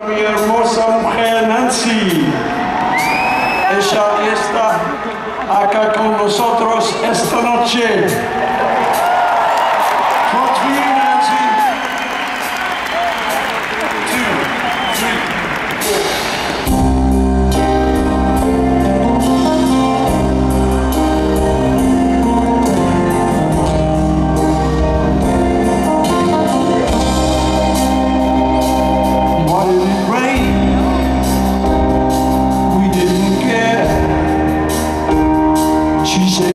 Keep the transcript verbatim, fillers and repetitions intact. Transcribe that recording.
Mi hermosa mujer Nancy, ella está acá con nosotros esta noche.